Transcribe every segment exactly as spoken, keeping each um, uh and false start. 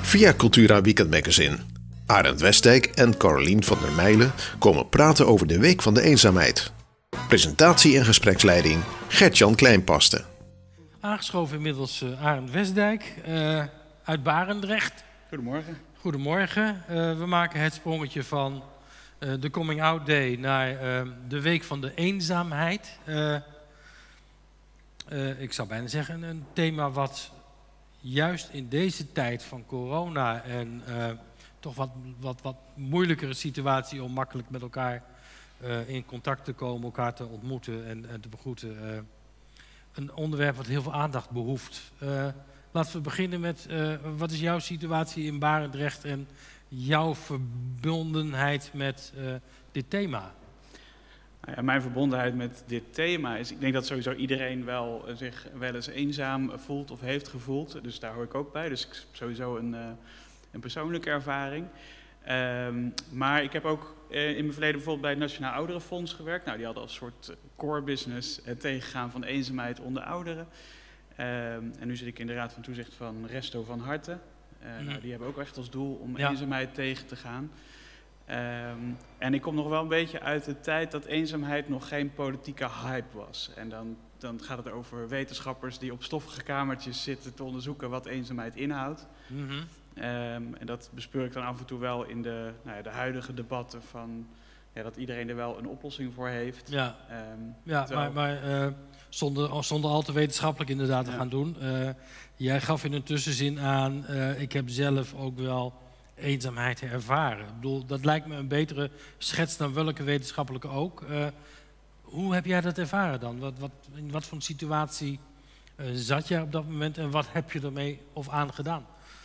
Via Cultura Weekend Magazine. Arend Westdijk en Carolien van der Meijlen komen praten over de Week van de Eenzaamheid. Presentatie en gespreksleiding Gert-Jan Kleinpaste. Aangeschoven inmiddels uh, Arend Westdijk uh, uit Barendrecht. Goedemorgen. Goedemorgen. Uh, we maken het sprongetje van uh, de Coming Out Day naar uh, de Week van de Eenzaamheid. Uh, uh, ik zou bijna zeggen een thema wat juist in deze tijd van corona en uh, toch wat, wat, wat moeilijkere situatie om makkelijk met elkaar uh, in contact te komen, elkaar te ontmoeten en, en te begroeten. Uh, een onderwerp wat heel veel aandacht behoeft. Uh, laten we beginnen met, uh, wat is jouw situatie in Barendrecht en jouw verbondenheid met uh, dit thema? Nou ja, mijn verbondenheid met dit thema is, ik denk dat sowieso iedereen wel uh, zich wel eens eenzaam voelt of heeft gevoeld. Dus daar hoor ik ook bij. Dus ik heb sowieso een, uh, een persoonlijke ervaring. Um, maar ik heb ook uh, in mijn verleden bijvoorbeeld bij het Nationaal Ouderenfonds gewerkt. Nou, die hadden als soort core business het tegengaan van eenzaamheid onder ouderen. Um, en nu zit ik in de Raad van Toezicht van Resto van Harte. Uh, mm. nou, die hebben ook echt als doel om ja. eenzaamheid tegen te gaan. Um, en ik kom nog wel een beetje uit de tijd dat eenzaamheid nog geen politieke hype was. En dan, dan gaat het over wetenschappers die op stoffige kamertjes zitten te onderzoeken wat eenzaamheid inhoudt. Mm-hmm. Um, en dat bespeur ik dan af en toe wel in de, nou ja, de huidige debatten van ja, dat iedereen er wel een oplossing voor heeft. Ja, um, ja terwijl... maar, maar uh, zonder, zonder al te wetenschappelijk inderdaad te ja. gaan doen. Uh, jij gaf in een tussenzin aan, uh, ik heb zelf ook wel eenzaamheid ervaren. Ik bedoel, dat lijkt me een betere schets dan welke wetenschappelijke ook. Uh, hoe heb jij dat ervaren dan? Wat, wat, in wat voor een situatie uh, zat jij op dat moment en wat heb je ermee of aan gedaan?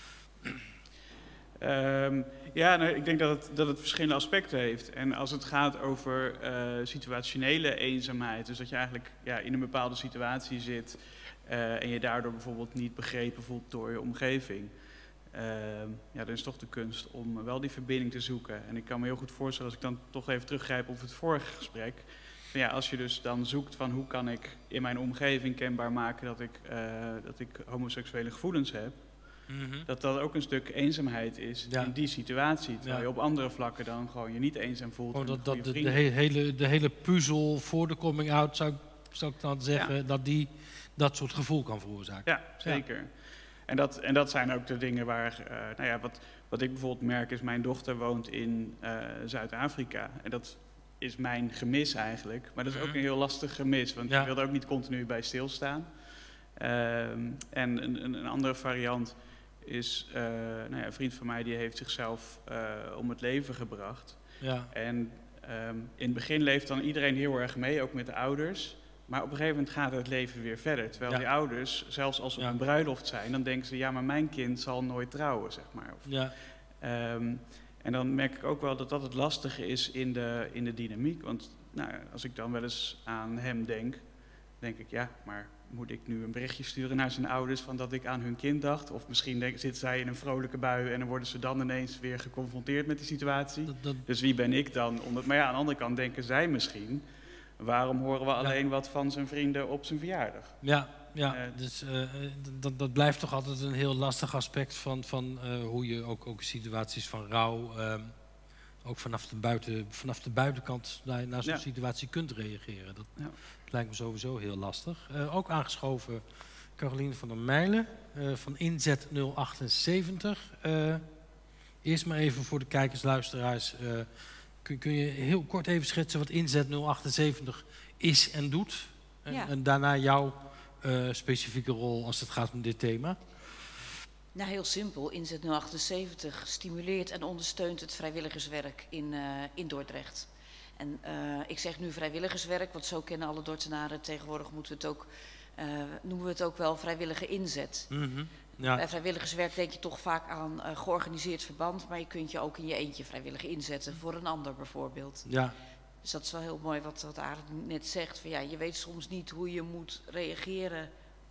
Um, ja, nou, ik denk dat het, dat het verschillende aspecten heeft. En als het gaat over uh, situationele eenzaamheid, dus dat je eigenlijk ja, in een bepaalde situatie zit uh, en je daardoor bijvoorbeeld niet begrepen voelt door je omgeving. Uh, ja, dan is toch de kunst om wel die verbinding te zoeken. En ik kan me heel goed voorstellen, als ik dan toch even teruggrijp op het vorige gesprek. Van ja, als je dus dan zoekt van hoe kan ik in mijn omgeving kenbaar maken dat ik, uh, dat ik homoseksuele gevoelens heb. Mm-hmm. Dat dat ook een stuk eenzaamheid is ja. in die situatie. Terwijl ja. je op andere vlakken dan gewoon je niet eenzaam voelt. Oh, dat, dat de, de, hele, de hele puzzel voor de coming out, zou, zou ik dan zeggen, ja. dat die dat soort gevoel kan veroorzaken. Ja, zeker. Ja. En, dat, en dat zijn ook de dingen waar, uh, nou ja, wat, wat ik bijvoorbeeld merk is, mijn dochter woont in uh, Zuid-Afrika. En dat is mijn gemis eigenlijk. Maar dat is ook een heel lastig gemis, want ja. je wil er ook niet continu bij stilstaan. Uh, en een, een, een andere variant is, uh, nou ja, een vriend van mij die heeft zichzelf uh, om het leven gebracht. Ja. En um, in het begin leeft dan iedereen heel erg mee, ook met de ouders. Maar op een gegeven moment gaat het leven weer verder. Terwijl ja. die ouders, zelfs als ze op ja. een bruiloft zijn, dan denken ze, ja, maar mijn kind zal nooit trouwen, zeg maar. Of, ja. um, en dan merk ik ook wel dat dat het lastige is in de, in de dynamiek. Want nou, als ik dan wel eens aan hem denk, denk ik, ja, maar moet ik nu een berichtje sturen naar zijn ouders van dat ik aan hun kind dacht? Of misschien denk, zitten zij in een vrolijke bui en dan worden ze dan ineens weer geconfronteerd met die situatie. Dat, dat... Dus wie ben ik dan? Omdat, maar ja, aan de andere kant denken zij misschien, waarom horen we alleen ja. wat van zijn vrienden op zijn verjaardag? Ja, ja. Uh, dus uh, dat, dat blijft toch altijd een heel lastig aspect van, van uh, hoe je ook, ook situaties van rouw, uh, ook vanaf de, buiten, vanaf de buitenkant naar, naar zo'n ja. situatie kunt reageren. Dat ja. lijkt me sowieso heel lastig. Uh, ook aangeschoven Carolien van der Meijlen uh, van Inzet nul achtenzeventig. Uh, eerst maar even voor de kijkers, luisteraars. Uh, kun, kun je heel kort even schetsen wat Inzet nul achtenzeventig is en doet? En, ja. en daarna jouw uh, specifieke rol als het gaat om dit thema? Nou, heel simpel. Inzet nul achtenzeventig stimuleert en ondersteunt het vrijwilligerswerk in, uh, in Dordrecht. En uh, ik zeg nu vrijwilligerswerk, want zo kennen alle Dordtenaren. Tegenwoordig moeten we het ook, uh, noemen we het ook wel vrijwillige inzet. Mm-hmm. Ja. Bij vrijwilligerswerk denk je toch vaak aan uh, georganiseerd verband, maar je kunt je ook in je eentje vrijwillig inzetten voor een ander bijvoorbeeld. Ja. Dus dat is wel heel mooi wat, wat Arend net zegt. Van, ja, je weet soms niet hoe je moet reageren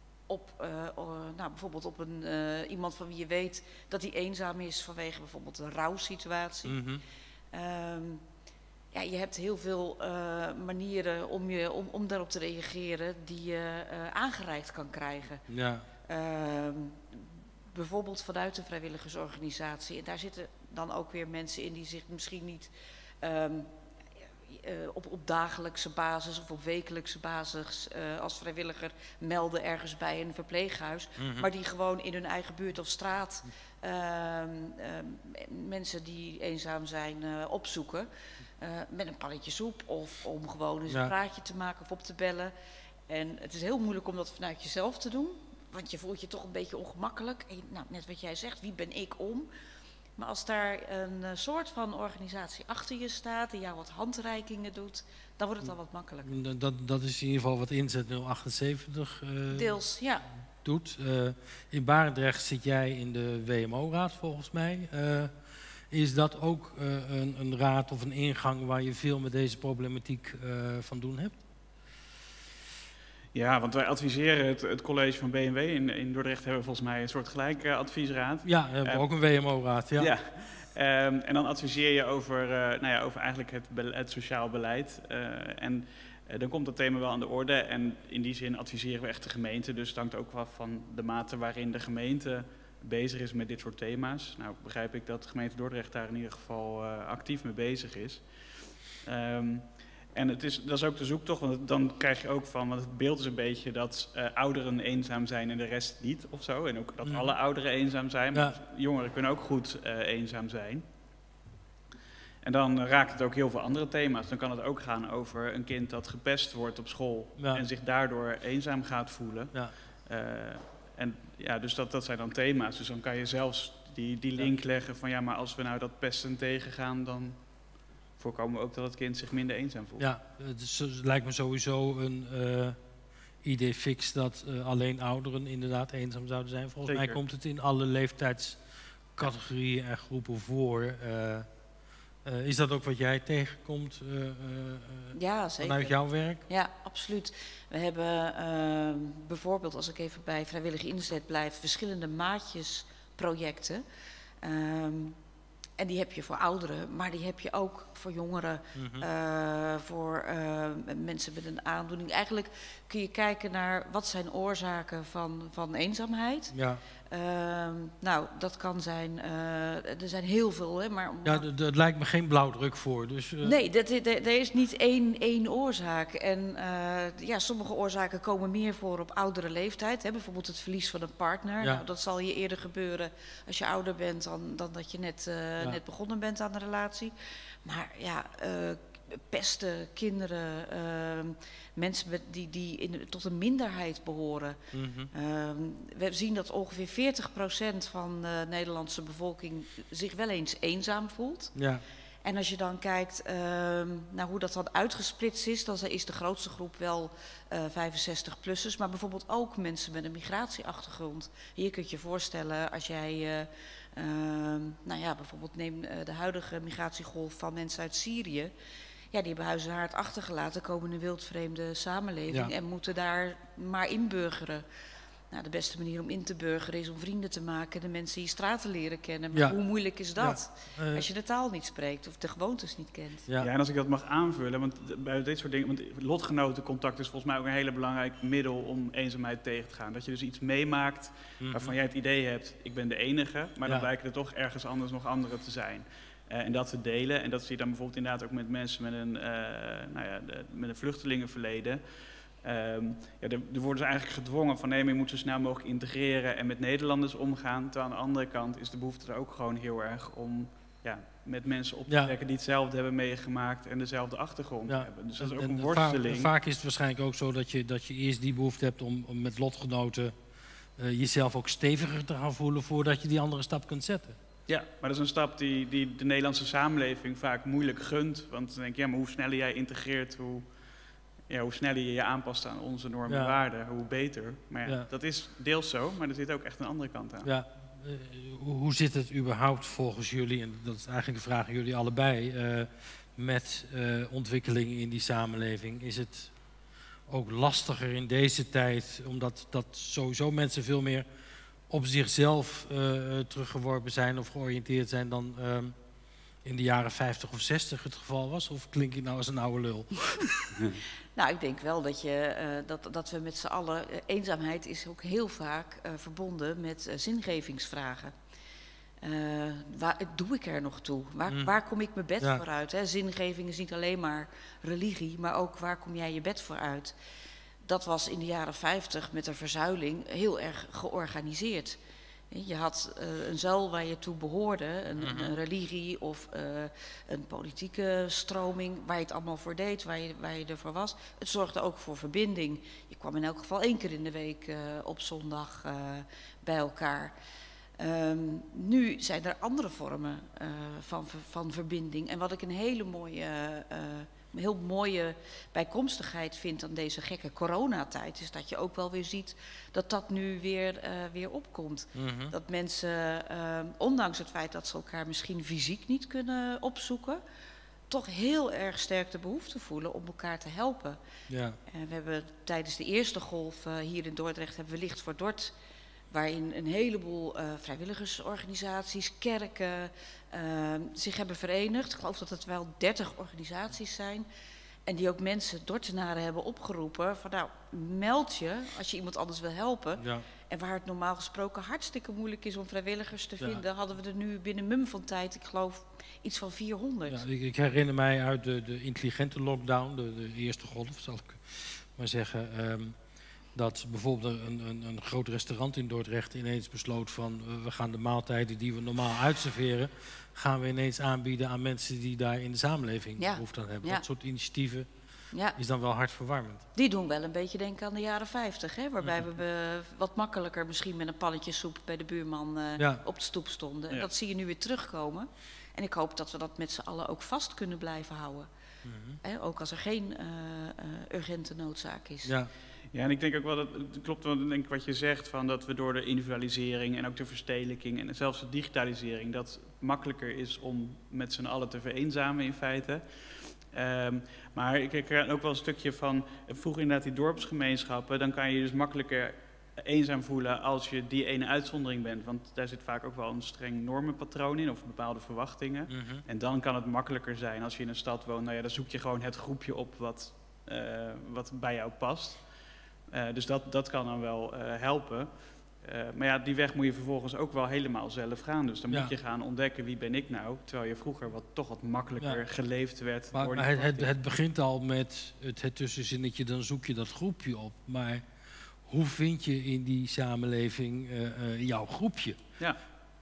op uh, uh, nou, bijvoorbeeld op een, uh, iemand van wie je weet dat hij eenzaam is vanwege bijvoorbeeld een rouwsituatie. Mm-hmm. Um, ja, je hebt heel veel uh, manieren om, je, om, om daarop te reageren die je uh, aangereikt kan krijgen. Ja. Uh, bijvoorbeeld vanuit een vrijwilligersorganisatie. En daar zitten dan ook weer mensen in die zich misschien niet um, uh, op, op dagelijkse basis of op wekelijkse basis uh, als vrijwilliger melden ergens bij een verpleeghuis. Mm-hmm. Maar die gewoon in hun eigen buurt of straat uh, uh, mensen die eenzaam zijn uh, opzoeken. Uh, met een pannetje soep of om gewoon eens ja. een praatje te maken of op te bellen. En het is heel moeilijk om dat vanuit jezelf te doen. Want je voelt je toch een beetje ongemakkelijk. En, nou, net wat jij zegt, wie ben ik om? Maar als daar een uh, soort van organisatie achter je staat, die jou wat handreikingen doet, dan wordt het al wat makkelijker. Dat, dat is in ieder geval wat Inzet nul achtenzeventig uh, Deels, ja. doet. Uh, in Barendrecht zit jij in de W M O-raad volgens mij. Uh, is dat ook uh, een, een raad of een ingang waar je veel met deze problematiek uh, van doen hebt? Ja, want wij adviseren het, het college van B M W. In, in Dordrecht hebben we volgens mij een soort gelijke uh, adviesraad. Ja, we hebben uh, ook een W M O-raad. Ja. ja. Um, en dan adviseer je over, uh, nou ja, over eigenlijk het, het sociaal beleid. Uh, en uh, dan komt dat thema wel aan de orde. En in die zin adviseren we echt de gemeente. Dus het hangt ook wel van de mate waarin de gemeente bezig is met dit soort thema's. Nou begrijp ik dat de gemeente Dordrecht daar in ieder geval uh, actief mee bezig is. Um, En het is, dat is ook de zoektocht, want dan krijg je ook van, want het beeld is een beetje dat uh, ouderen eenzaam zijn en de rest niet of zo. En ook dat mm. alle ouderen eenzaam zijn, maar ja. jongeren kunnen ook goed uh, eenzaam zijn. En dan uh, raakt het ook heel veel andere thema's. Dan kan het ook gaan over een kind dat gepest wordt op school ja. en zich daardoor eenzaam gaat voelen. Ja. Uh, en ja, dus dat, dat zijn dan thema's. Dus dan kan je zelfs die, die link ja. leggen van ja, maar als we nou dat pesten tegengaan, dan voorkomen we ook dat het kind zich minder eenzaam voelt. Ja, het, is, het lijkt me sowieso een uh, idee fix dat uh, alleen ouderen inderdaad eenzaam zouden zijn. Volgens Zeker. mij komt het in alle leeftijdscategorieën en groepen voor. Uh, uh, is dat ook wat jij tegenkomt uh, uh, ja, zeker. vanuit jouw werk? Ja, absoluut. We hebben uh, bijvoorbeeld, als ik even bij vrijwillige inzet blijf, verschillende maatjesprojecten. Um, En die heb je voor ouderen, maar die heb je ook voor jongeren, mm-hmm. uh, voor uh, mensen met een aandoening. Eigenlijk kun je kijken naar wat zijn oorzaken van, van eenzaamheid. Ja. Uh, nou, dat kan zijn, uh, er zijn heel veel, hè, maar... Ja, dat lijkt me geen blauwdruk voor, dus... Uh... Nee, er is niet één, één oorzaak. En uh, ja, sommige oorzaken komen meer voor op oudere leeftijd. Hè, bijvoorbeeld het verlies van een partner. Ja. Nou, dat zal je eerder gebeuren als je ouder bent dan, dan dat je net, uh, ja. net begonnen bent aan de relatie. Maar ja... Uh, pesten, kinderen, uh, mensen met die, die in, tot een minderheid behoren. Mm-hmm. Uh, we zien dat ongeveer veertig procent van de Nederlandse bevolking zich wel eens eenzaam voelt. Ja. En als je dan kijkt uh, naar hoe dat dan uitgesplitst is, dan is de grootste groep wel uh, vijfenzestig-plussers, maar bijvoorbeeld ook mensen met een migratieachtergrond. Hier kun je je voorstellen als jij... Uh, uh, nou ja, bijvoorbeeld neem uh, de huidige migratiegolf van mensen uit Syrië. Ja, die hebben huis en haard achtergelaten, komen in een wildvreemde samenleving ja. en moeten daar maar inburgeren. Nou, de beste manier om in te burgeren is om vrienden te maken, de mensen die je straten leren kennen. Maar ja. hoe moeilijk is dat? Ja. Uh, als je de taal niet spreekt of de gewoontes niet kent. Ja. ja, en als ik dat mag aanvullen, want bij dit soort dingen, want lotgenotencontact is volgens mij ook een hele belangrijk middel om eenzaamheid tegen te gaan. Dat je dus iets meemaakt mm-hmm. waarvan jij het idee hebt, ik ben de enige, maar ja. dan blijken er toch ergens anders nog anderen te zijn. Uh, en dat te delen. En dat zie je dan bijvoorbeeld inderdaad ook met mensen met een, uh, nou ja, de, met een vluchtelingenverleden. Um, ja, er worden ze eigenlijk gedwongen van nee, maar je moet zo snel mogelijk integreren en met Nederlanders omgaan. Terwijl aan de andere kant is de behoefte er ook gewoon heel erg om ja, met mensen op te trekken ja. die hetzelfde hebben meegemaakt en dezelfde achtergrond ja. hebben. Dus dat is ook en, een worsteling. Vaak, vaak is het waarschijnlijk ook zo dat je, dat je eerst die behoefte hebt om, om met lotgenoten uh, jezelf ook steviger te gaan voelen voordat je die andere stap kunt zetten. Ja, maar dat is een stap die, die de Nederlandse samenleving vaak moeilijk gunt. Want dan denk je, ja, maar hoe sneller jij integreert, hoe, ja, hoe sneller je je aanpast aan onze normen en ja. waarden, hoe beter. Maar ja, ja, dat is deels zo, maar er zit ook echt een andere kant aan. Ja. Uh, hoe zit het überhaupt volgens jullie, en dat is eigenlijk een vraag aan jullie allebei, uh, met uh, ontwikkelingen in die samenleving? Is het ook lastiger in deze tijd, omdat dat sowieso mensen veel meer op zichzelf uh, teruggeworpen zijn of georiënteerd zijn dan uh, in de jaren vijftig of zestig het geval was? Of klink ik nou als een oude lul? Nou, ik denk wel dat, je, uh, dat, dat we met z'n allen... Uh, eenzaamheid is ook heel vaak uh, verbonden met uh, zingevingsvragen. Uh, waar doe ik er nog toe? Waar, mm. waar kom ik mijn bed ja. voor uit? Hè? Zingeving is niet alleen maar religie, maar ook waar kom jij je bed voor uit? Dat was in de jaren vijftig met de verzuiling heel erg georganiseerd. Je had uh, een zuil waar je toe behoorde, een, mm-hmm. een religie of uh, een politieke stroming, waar je het allemaal voor deed, waar je, waar je ervoor was. Het zorgde ook voor verbinding. Je kwam in elk geval één keer in de week uh, op zondag uh, bij elkaar. Um, nu zijn er andere vormen uh, van, van verbinding. En wat ik een hele mooie, uh, een heel mooie bijkomstigheid vind aan deze gekke coronatijd, is dat je ook wel weer ziet dat dat nu weer, uh, weer opkomt. Mm-hmm. Dat mensen, uh, ondanks het feit dat ze elkaar misschien fysiek niet kunnen opzoeken, toch heel erg sterk de behoefte voelen om elkaar te helpen. Ja. En we hebben tijdens de eerste golf uh, hier in Dordrecht hebben we Licht voor Dort, waarin een heleboel uh, vrijwilligersorganisaties, kerken uh, zich hebben verenigd. Ik geloof dat het wel dertig organisaties zijn. En die ook mensen, Dordtenaren, hebben opgeroepen van nou, meld je als je iemand anders wil helpen. Ja. En waar het normaal gesproken hartstikke moeilijk is om vrijwilligers te vinden, ja. hadden we er nu binnen mum van tijd, ik geloof, iets van vierhonderd. Ja, ik, ik herinner mij uit de, de intelligente lockdown, de, de eerste golf, zal ik maar zeggen. Um, Dat bijvoorbeeld een, een, een groot restaurant in Dordrecht ineens besloot van uh, we gaan de maaltijden die we normaal uitserveren, gaan we ineens aanbieden aan mensen die daar in de samenleving ja. behoefte aan hebben. Ja. Dat soort initiatieven ja. is dan wel hartverwarmend. Die doen wel een beetje denken aan de jaren vijftig, hè, waarbij mm-hmm. we wat makkelijker misschien met een pannetje soep bij de buurman uh, ja. op de stoep stonden. Ja. En dat zie je nu weer terugkomen. En ik hoop dat we dat met z'n allen ook vast kunnen blijven houden. Mm-hmm. Hè, ook als er geen uh, uh, urgente noodzaak is. Ja. Ja, en ik denk ook wel dat het klopt wat, denk ik, wat je zegt, van dat we door de individualisering en ook de verstedelijking en zelfs de digitalisering, dat het makkelijker is om met z'n allen te vereenzamen in feite. Um, maar ik heb ook wel een stukje van, vroeger inderdaad die dorpsgemeenschappen, dan kan je je dus makkelijker eenzaam voelen als je die ene uitzondering bent. Want daar zit vaak ook wel een streng normenpatroon in of bepaalde verwachtingen. Mm-hmm. En dan kan het makkelijker zijn als je in een stad woont, nou ja, dan zoek je gewoon het groepje op wat, uh, wat bij jou past. Uh, dus dat, dat kan dan wel uh, helpen. Uh, maar ja, die weg moet je vervolgens ook wel helemaal zelf gaan. Dus dan ja. moet je gaan ontdekken wie ben ik nou. Terwijl je vroeger wat, toch wat makkelijker ja. geleefd werd. Maar, maar het, het, het begint al met het, het tussenzinnetje, dan zoek je dat groepje op. Maar hoe vind je in die samenleving uh, uh, jouw groepje? Ja,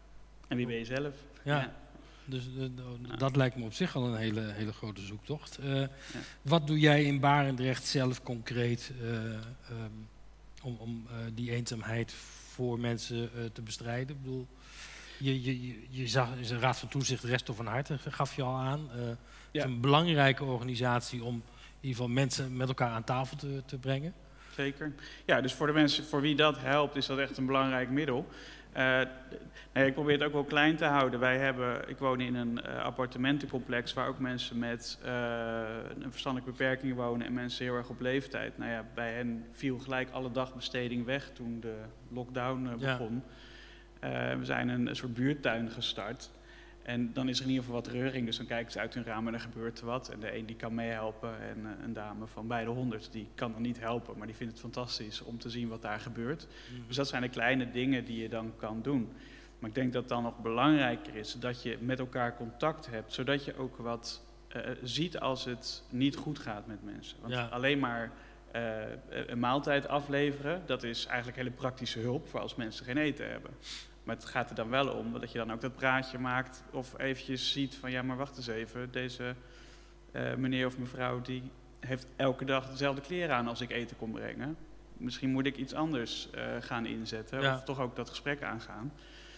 en wie ben je zelf? Ja. ja. Dus uh, ja. dat lijkt me op zich al een hele, hele grote zoektocht. Uh, ja. Wat doe jij in Barendrecht zelf concreet uh, um, om, om uh, die eenzaamheid voor mensen uh, te bestrijden? Ik bedoel, je, je, je, je zag is een Raad van Toezicht, Resto van Harte gaf je al aan. Uh, het ja. is een belangrijke organisatie om in ieder geval mensen met elkaar aan tafel te, te brengen. Zeker. Ja, dus voor de mensen voor wie dat helpt, is dat echt een belangrijk middel. Uh, nee, ik probeer het ook wel klein te houden. Wij hebben, ik woon in een uh, appartementencomplex waar ook mensen met uh, een verstandelijke beperking wonen en mensen heel erg op leeftijd. Nou ja, bij hen viel gelijk alle dagbesteding weg toen de lockdown uh, begon. Ja. Uh, we zijn een, een soort buurtuin gestart. En dan is er in ieder geval wat reuring, dus dan kijken ze uit hun raam en er gebeurt wat. En de een die kan meehelpen en uh, een dame van bij de honderd die kan dan niet helpen, maar die vindt het fantastisch om te zien wat daar gebeurt. Mm. Dus dat zijn de kleine dingen die je dan kan doen. Maar ik denk dat het dan nog belangrijker is dat je met elkaar contact hebt, zodat je ook wat uh, ziet als het niet goed gaat met mensen. Want ja. alleen maar uh, een maaltijd afleveren, dat is eigenlijk hele praktische hulp voor als mensen geen eten hebben. Maar het gaat er dan wel om dat je dan ook dat praatje maakt of eventjes ziet van ja, maar wacht eens even, deze uh, meneer of mevrouw die heeft elke dag dezelfde kleren aan als ik eten kom brengen. Misschien moet ik iets anders uh, gaan inzetten ja. of toch ook dat gesprek aangaan.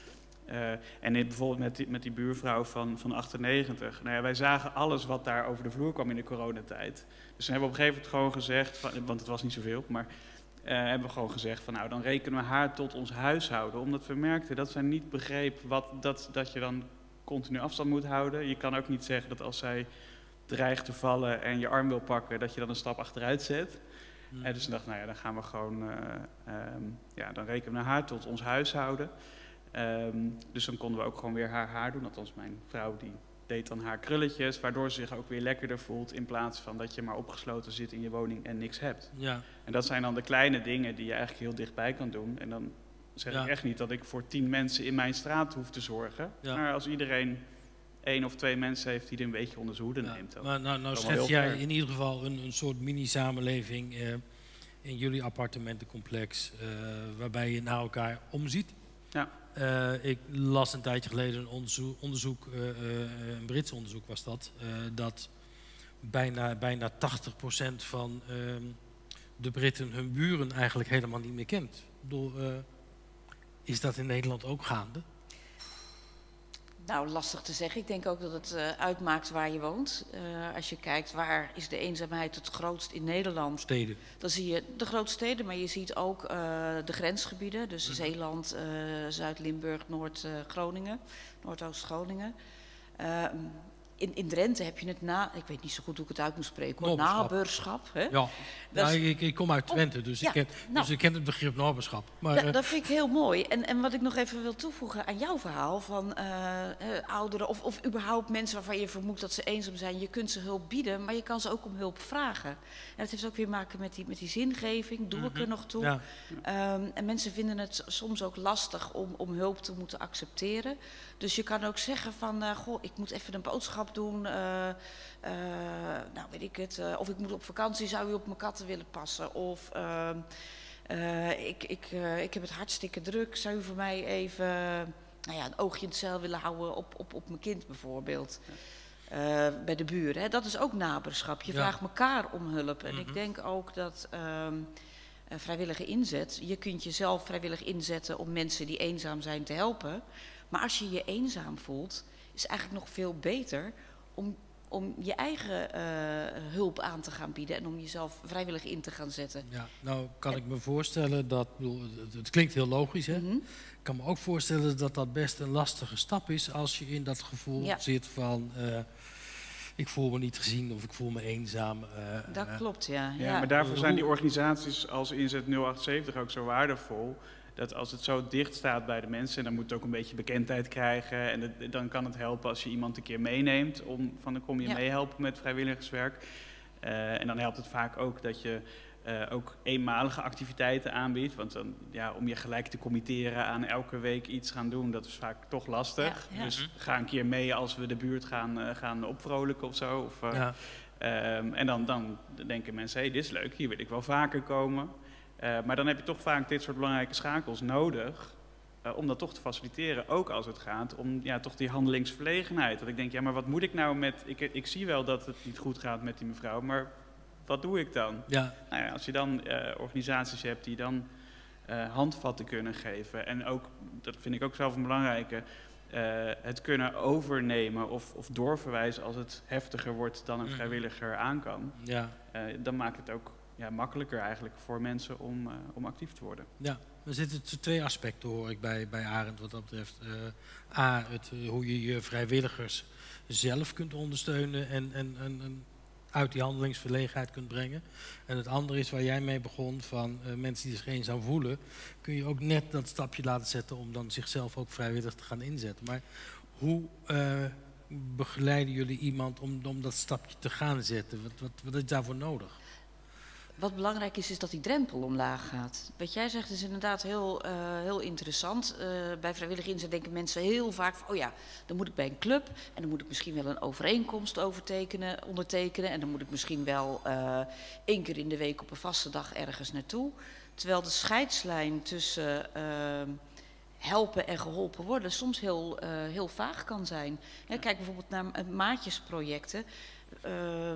Uh, en dit, bijvoorbeeld met die, met die buurvrouw van, van achtennegentig. Nou ja, wij zagen alles wat daar over de vloer kwam in de coronatijd. Dus toen hebben we op een gegeven moment gewoon gezegd, van, want het was niet zoveel, maar uh, hebben we gewoon gezegd van nou, dan rekenen we haar tot ons huishouden. Omdat we merkten dat zij niet begreep wat, dat, dat je dan continu afstand moet houden. Je kan ook niet zeggen dat als zij dreigt te vallen en je arm wil pakken, dat je dan een stap achteruit zet. Mm. Uh, dus ik dacht, nou ja, dan gaan we gewoon, uh, um, ja, dan rekenen we haar tot ons huishouden. Um, dus dan konden we ook gewoon weer haar haar doen. Althans, mijn vrouw die deed dan haar krulletjes, waardoor ze zich ook weer lekkerder voelt in plaats van dat je maar opgesloten zit in je woning en niks hebt. Ja. En dat zijn dan de kleine dingen die je eigenlijk heel dichtbij kan doen. En dan zeg Ja. ik echt niet dat ik voor tien mensen in mijn straat hoef te zorgen. Ja. Maar als iedereen één of twee mensen heeft die er een beetje onder zijn hoede Ja. neemt. Dan Maar nou, nou dan wel schets heel jij ver. in ieder geval een, een soort mini-samenleving eh, in jullie appartementencomplex, eh, waarbij je naar elkaar omziet. Ja. Uh, ik las een tijdje geleden een onderzoek, onderzoek uh, uh, een Brits onderzoek was dat, uh, dat bijna, bijna tachtig procent van uh, de Britten hun buren eigenlijk helemaal niet meer kent. Ik bedoel, uh, is dat in Nederland ook gaande? Nou, lastig te zeggen. Ik denk ook dat het uh, uitmaakt waar je woont. Uh, als je kijkt waar is de eenzaamheid het grootst in Nederland, Steden. dan zie je de grote steden, maar je ziet ook uh, de grensgebieden. Dus mm-hmm. Zeeland, uh, Zuid-Limburg, Noord-Groningen, uh, Noordoost-Groningen. Uh, in, in Drenthe heb je het na, ik weet niet zo goed hoe ik het uit moet spreken, hoor, naburschap. Hè? Ja, ja is, ik, ik kom uit Twente, dus, oh, ik ken, ja, nou, dus ik ken het begrip naburschap. Maar, da, uh, dat vind ik heel mooi. En, en wat ik nog even wil toevoegen aan jouw verhaal van uh, uh, ouderen of, of überhaupt mensen waarvan je vermoedt dat ze eenzaam zijn. Je kunt ze hulp bieden, maar je kan ze ook om hulp vragen. En dat heeft ook weer maken met die, met die zingeving, doe mm-hmm. ik er nog toe. Ja. Um, en mensen vinden het soms ook lastig om, om hulp te moeten accepteren. Dus je kan ook zeggen van, uh, goh, ik moet even een boodschap doen, uh, uh, nou weet ik het, uh, of ik moet op vakantie, zou u op mijn katten willen passen? Of uh, uh, ik, ik, uh, ik heb het hartstikke druk, zou u voor mij even nou ja, een oogje in het zeil willen houden op, op, op mijn kind bijvoorbeeld? Uh, bij de buren, hè? Dat is ook naberschap. Je ja. vraagt elkaar om hulp. En mm-hmm. ik denk ook dat um, uh, vrijwillige inzet, je kunt jezelf vrijwillig inzetten om mensen die eenzaam zijn te helpen. Maar als je je eenzaam voelt, is het eigenlijk nog veel beter om, om je eigen uh, hulp aan te gaan bieden en om jezelf vrijwillig in te gaan zetten. Ja, nou kan en, ik me voorstellen dat, bedoel, het, het klinkt heel logisch, hè? Mm-hmm. Ik kan me ook voorstellen dat dat best een lastige stap is als je in dat gevoel ja. zit van, uh, ik voel me niet gezien of ik voel me eenzaam. Uh, dat uh, klopt, ja. ja. Ja, maar daarvoor zijn die organisaties als Inzet nul acht zeventig ook zo waardevol. Dat als het zo dicht staat bij de mensen, en dan moet het ook een beetje bekendheid krijgen. En het, dan kan het helpen als je iemand een keer meeneemt. Om, van dan kom je ja. meehelpen met vrijwilligerswerk. Uh, en dan helpt het vaak ook dat je uh, ook eenmalige activiteiten aanbiedt. Want dan, ja, om je gelijk te committeren aan elke week iets gaan doen, dat is vaak toch lastig. Ja, ja. Dus ga een keer mee als we de buurt gaan, uh, gaan opvrolijken of zo. Of, uh, ja. um, en dan, dan denken mensen, hé, hey, dit is leuk, hier wil ik wel vaker komen. Uh, maar dan heb je toch vaak dit soort belangrijke schakels nodig uh, om dat toch te faciliteren. Ook als het gaat om ja, toch die handelingsverlegenheid. Dat ik denk, ja, maar wat moet ik nou met... Ik, ik zie wel dat het niet goed gaat met die mevrouw, maar wat doe ik dan? Ja. Nou ja, als je dan uh, organisaties hebt die dan uh, handvatten kunnen geven. En ook, dat vind ik ook zelf een belangrijke, uh, het kunnen overnemen of, of doorverwijzen als het heftiger wordt dan een vrijwilliger aan kan. Ja. Uh, dan maakt het ook... Ja, makkelijker eigenlijk voor mensen om, uh, om actief te worden. Ja, er zitten twee aspecten, hoor ik bij, bij Arend wat dat betreft. Uh, A, het, uh, hoe je je vrijwilligers zelf kunt ondersteunen en, en, en, en uit die handelingsverlegenheid kunt brengen. En het andere is waar jij mee begon, van uh, mensen die zich eenzaam voelen, kun je ook net dat stapje laten zetten om dan zichzelf ook vrijwillig te gaan inzetten. Maar hoe uh, begeleiden jullie iemand om, om dat stapje te gaan zetten? Wat, wat, wat is daarvoor nodig? Wat belangrijk is, is dat die drempel omlaag gaat. Wat jij zegt is inderdaad heel, uh, heel interessant. Uh, bij vrijwillig inzet denken mensen heel vaak van, oh ja, dan moet ik bij een club en dan moet ik misschien wel een overeenkomst overtekenen, ondertekenen en dan moet ik misschien wel uh, één keer in de week op een vaste dag ergens naartoe. Terwijl de scheidslijn tussen uh, helpen en geholpen worden soms heel, uh, heel vaag kan zijn. Ja, kijk bijvoorbeeld naar uh, maatjesprojecten. Uh,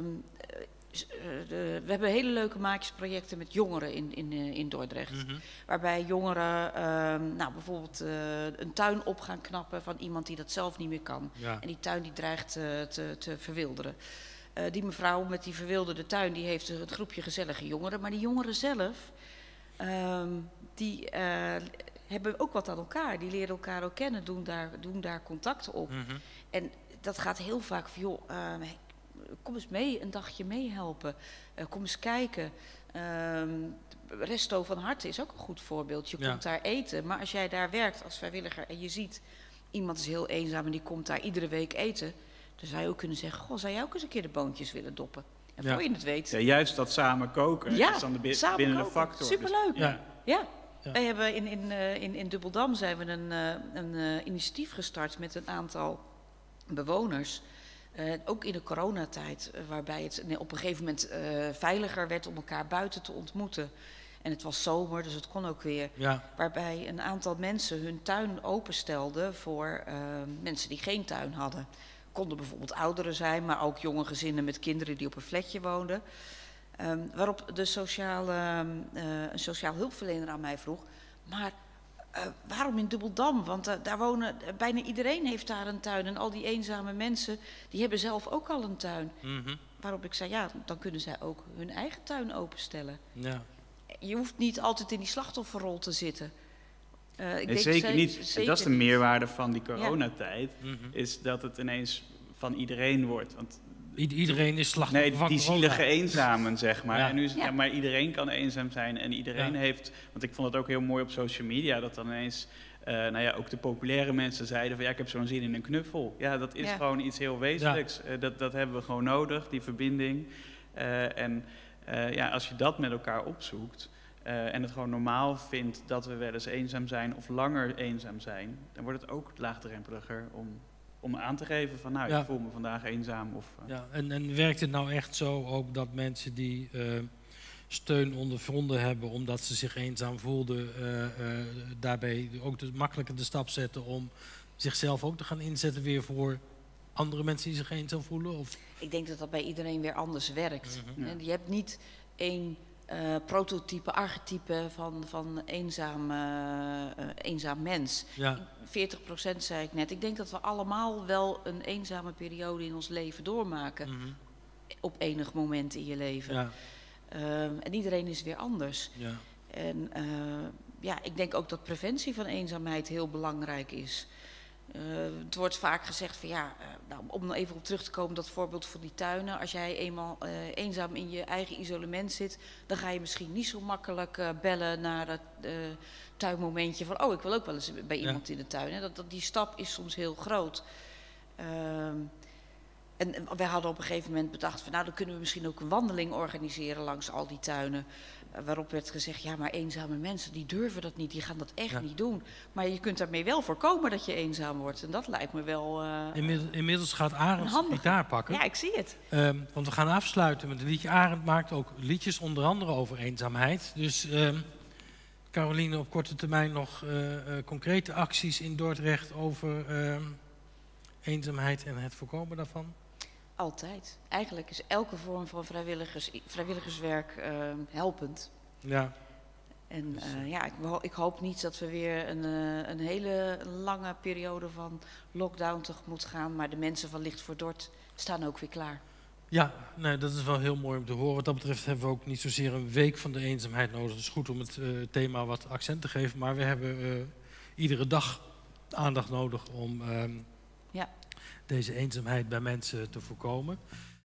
De, we hebben hele leuke maatjesprojecten met jongeren in, in, in Dordrecht. Mm-hmm. Waarbij jongeren uh, nou, bijvoorbeeld uh, een tuin op gaan knappen van iemand die dat zelf niet meer kan. Ja. En die tuin die dreigt uh, te, te verwilderen. Uh, die mevrouw met die verwilderde tuin die heeft een groepje gezellige jongeren. Maar die jongeren zelf, uh, die uh, hebben ook wat aan elkaar. Die leren elkaar ook kennen, doen daar, doen daar contacten op. Mm-hmm. En dat gaat heel vaak van, joh, uh, kom eens mee, een dagje meehelpen. Uh, kom eens kijken. Uh, Resto van Harte is ook een goed voorbeeld. Je ja. komt daar eten, maar als jij daar werkt als vrijwilliger en je ziet iemand is heel eenzaam en die komt daar iedere week eten, Dan zou je ook kunnen zeggen, goh, zou jij ook eens een keer de boontjes willen doppen? En Ja. voor je het weet... Ja, juist dat samen koken Ja, is dan de bi- samen binnen de koken. factor. Superleuk. Dus, Ja. Ja. Ja. Wij hebben in, in, eh, in, in Dubbeldam zijn we een, eh, een eh, initiatief gestart met een aantal bewoners. Eh, ook in de coronatijd, eh, waarbij het nee, op een gegeven moment eh, veiliger werd om elkaar buiten te ontmoeten. En het was zomer, dus het kon ook weer. Ja. Waarbij een aantal mensen hun tuin openstelden voor eh, mensen die geen tuin hadden. Konden bijvoorbeeld ouderen zijn, maar ook jonge gezinnen met kinderen die op een flatje woonden. Um, waarop de sociale, uh, een sociaal hulpverlener aan mij vroeg, maar uh, waarom in Dubbeldam? Want uh, daar wonen, uh, bijna iedereen heeft daar een tuin. En al die eenzame mensen, die hebben zelf ook al een tuin. Mm-hmm. Waarop ik zei, ja, dan kunnen zij ook hun eigen tuin openstellen. Ja. Je hoeft niet altijd in die slachtofferrol te zitten. Uh, ik Nee, denk zeker ze- niet. zeker En dat is de niet. meerwaarde van die coronatijd. Mm-hmm. Is dat het ineens van iedereen wordt. Want I- iedereen is slachtoffer nee, van die corona. zielige eenzamen, zeg maar. Ja. En nu is het, Ja. ja, maar iedereen kan eenzaam zijn en iedereen Ja. heeft... Want ik vond het ook heel mooi op social media dat dan ineens... Uh, nou ja, ook de populaire mensen zeiden van ja, ik heb zo'n zin in een knuffel. Ja, dat is Ja. gewoon iets heel wezenlijks. Uh, dat, dat hebben we gewoon nodig, die verbinding. Uh, en uh, ja, als je dat met elkaar opzoekt uh, en het gewoon normaal vindt dat we wel eens eenzaam zijn of langer eenzaam zijn, dan wordt het ook laagdrempeliger om, om aan te geven van nou, Ja. ik voel me vandaag eenzaam. Of, uh, Ja, en, en werkt het nou echt zo ook dat mensen die uh, steun ondervonden hebben omdat ze zich eenzaam voelden, uh, uh, daarbij ook de, makkelijker de stap zetten om zichzelf ook te gaan inzetten weer voor andere mensen die zich eenzaam voelen? Of? Ik denk dat dat bij iedereen weer anders werkt. Mhm. Ja. En je hebt niet één uh, prototype, archetype van, van eenzaam, uh, uh, eenzaam mens. Ja. veertig procent zei ik net. Ik denk dat we allemaal wel een eenzame periode in ons leven doormaken. Mm-hmm. Op enig moment in je leven. Ja. Uh, en iedereen is weer anders. Ja. En uh, ja, ik denk ook dat preventie van eenzaamheid heel belangrijk is. Uh, het wordt vaak gezegd van ja, uh, nou, om even op terug te komen, dat voorbeeld van die tuinen. Als jij eenmaal uh, eenzaam in je eigen isolement zit, dan ga je misschien niet zo makkelijk uh, bellen naar het uh, tuinmomentje van oh, ik wil ook wel eens bij iemand ja. in de tuin. Hè. Dat, dat, die stap is soms heel groot. Uh, En wij hadden op een gegeven moment bedacht van nou, dan kunnen we misschien ook een wandeling organiseren langs al die tuinen. Waarop werd gezegd, ja, maar eenzame mensen die durven dat niet, die gaan dat echt ja. niet doen. Maar je kunt daarmee wel voorkomen dat je eenzaam wordt. En dat lijkt me wel uh, Inmiddels, inmiddels gaat Arend zijn gitaar pakken. Ja, ik zie het. Um, want we gaan afsluiten met een liedje. Arend maakt ook liedjes onder andere over eenzaamheid. Dus um, Caroline, op korte termijn nog uh, uh, concrete acties in Dordrecht over uh, eenzaamheid en het voorkomen daarvan? Altijd. Eigenlijk is elke vorm van vrijwilligers, vrijwilligerswerk uh, helpend. Ja. En uh, ja, ik, ik hoop niet dat we weer een, uh, een hele lange periode van lockdown tegemoet gaan. Maar de mensen van Licht voor Dort staan ook weer klaar. Ja, nee, dat is wel heel mooi om te horen. Wat dat betreft hebben we ook niet zozeer een week van de eenzaamheid nodig. Het is goed om het uh, thema wat accent te geven. Maar we hebben uh, iedere dag aandacht nodig om... Um, ja. deze eenzaamheid bij mensen te voorkomen.